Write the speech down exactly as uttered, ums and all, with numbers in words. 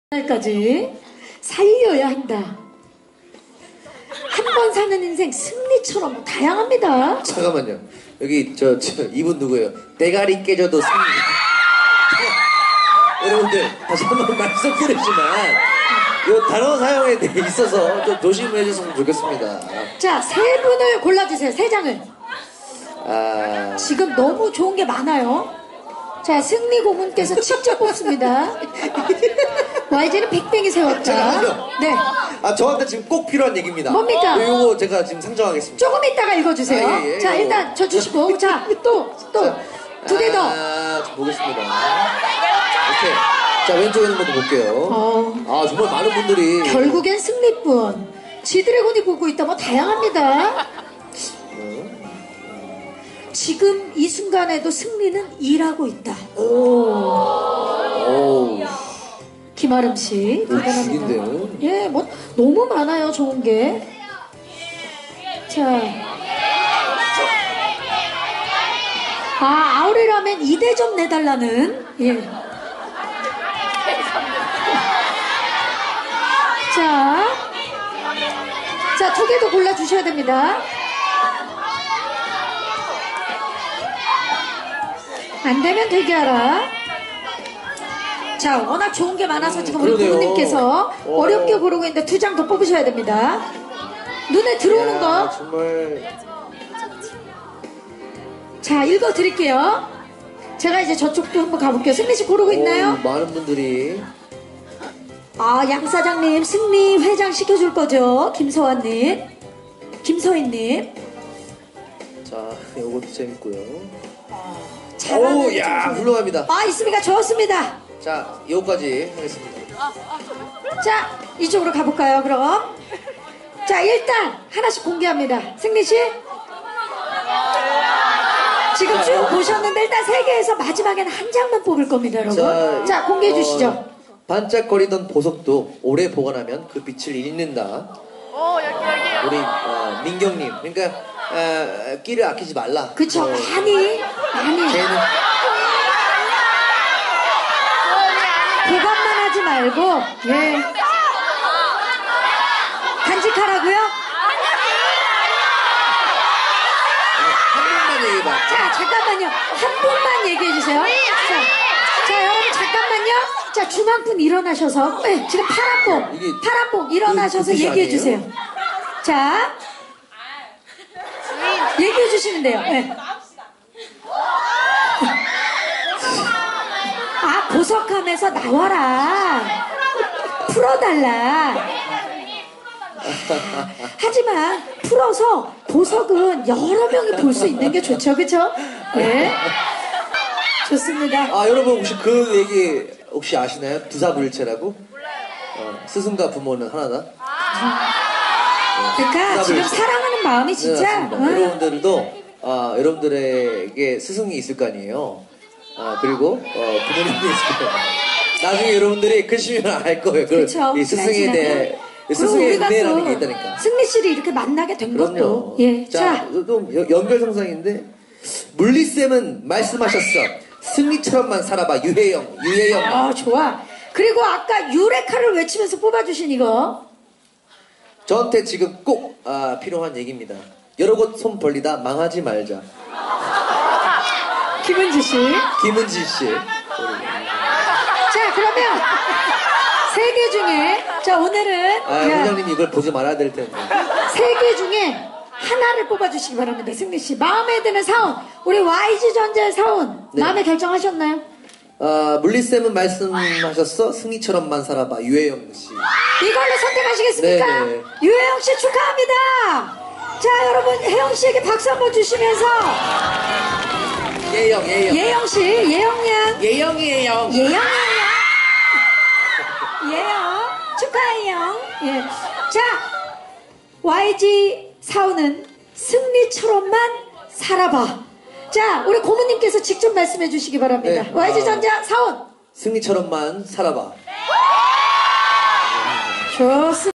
까지 살려야 한다. 한 번 사는 인생 승리처럼 다양합니다. 잠깐만요. 여기 저, 저 이분 누구예요? 대가리 깨져도 승리. 여러분들 다시 한번 말씀드리지만 이 단어 사용에 대해 있어서 좀 조심해 주셨으면 좋겠습니다. 자, 세 분을 골라주세요. 세 장을. 아... 지금 너무 좋은 게 많아요. 자, 승리 고문께서 직접 뽑습니다. 와이지는 백뱅이 세웠다. 잠깐만요. 네. 아, 저한테 지금 꼭 필요한 얘기입니다. 뭡니까? 이거 제가 지금 상정하겠습니다. 조금 이따가 읽어주세요. 아, 예, 예, 자, 예. 일단 저 주시고, 자, 또, 또, 두 개 더. 아, 좀 보겠습니다. 오케이. 자, 왼쪽에 있는 것도 볼게요. 어, 아, 정말 많은 분들이. 결국엔 승리뿐. 지드래곤이 보고 있다. 뭐 다양합니다. 지금 이 순간에도 승리는 일하고 있다. 오. 오. 김아름 씨, 대단합니다. 죽인데요? 예, 뭐 너무 많아요, 좋은 게. 자, 아, 아우레라면 이 대 좀 내달라는. 예. 자, 자, 두 개 더 골라 주셔야 됩니다. 안 되면 되게 하라. 자, 워낙 좋은 게 많아서 지금 우리 그러네요. 부모님께서 오. 어렵게 고르고 있는데 두 장 더 뽑으셔야 됩니다. 눈에 들어오는 야, 거. 정말. 자, 읽어 드릴게요. 제가 이제 저쪽도 한번 가볼게요. 승리 씨 고르고 있나요? 오, 많은 분들이. 아, 양 사장님 승리 회장 시켜줄 거죠? 김서환님, 김서희님. 자, 요것도 재밌고요. 잘하는 오, 야, 좀- 훌륭합니다. 아, 있습니까? 좋습니다. 자, 요거까지 하겠습니다. 자, 이쪽으로 가볼까요, 그럼? 자, 일단 하나씩 공개합니다. 승리 씨. 지금 쭉 보셨는데 일단 세 개에서 마지막에는 한 장만 뽑을 겁니다, 여러분. 자, 공개해 주시죠. 어, 반짝거리던 보석도 오래 보관하면 그 빛을 잃는다. 오, 여기, 여기요. 우리 어, 민경님. 그러니까 어, 끼를 아끼지 말라. 그쵸? 어, 많이, 많이. 쟤는 보관만 하지 말고, 예. 간직하라고요? 한 번만 얘기해봐. 자, 잠깐만요. 한 분만 얘기해 주세요. 자, 자, 여러분 잠깐만요. 자, 중앙분 일어나셔서, 네, 지금 파란봉, 이게 파란봉 일어나셔서 그 뜻이 얘기해 아니에요? 주세요. 자, 얘기해 주시면 돼요. 네. 아, 보석함에서 나와라. 풀어달라. 하지만 풀어서 보석은 여러 명이 볼 수 있는 게 좋죠, 그쵸? 네. 좋습니다. 아, 여러분 혹시 그 얘기 혹시 아시나요? 두사불일체라고? 어, 스승과 부모는 하나다. 그러니까 지금 사랑하는 마음이 네, 진짜. 맞습니다. 응. 여러분들도 아, 여러분들에게 스승이 있을 거 아니에요. 아, 그리고 어, 부모님도 있을 거예요. 나중에 여러분들이 크시면 알 거예요. 그, 그렇죠. 이 스승에 대해 이 그리고 스승의 우리가 은혜라는 또 게 있다니까. 승리 씨를 이렇게 만나게 된 그럼요. 것도. 예. 자, 자, 좀 여- 연결성상인데 물리쌤은 말씀하셨어. 승리처럼만 살아봐. 유혜영, 유혜영. 아, 좋아. 그리고 아까 유레카를 외치면서 뽑아주신 이거. 저한테 지금 꼭 아, 필요한 얘기입니다. 여러 곳 손 벌리다 망하지 말자. 김은지 씨. 김은지 씨. 자, 그러면 세 개 중에, 자, 오늘은 아, 회장님이 이걸 보지 말아야 될 텐데. 세 개 중에 하나를 뽑아주시기 바랍니다. 승리 씨. 마음에 드는 사원. 우리 와이지전자의 사원. 네. 마음에 결정하셨나요? 아, 물리쌤은 말씀하셨어. 승리처럼만 살아봐. 유혜영 씨. 이걸로 선택하시겠습니까? 네네. 유혜영 씨 축하합니다. 자, 여러분, 혜영 씨에게 박수 한번 주시면서. 예영, 예영. 예영 씨, 예영 양. 예영이에요. 예영 양. 예영. 축하해요. 예. 자, 와이지 사원은 승리처럼만 살아봐. 자, 우리 고모님께서 직접 말씀해 주시기 바랍니다. 네. 와이지 전자 사원. 승리처럼만 살아봐. 좋습니다.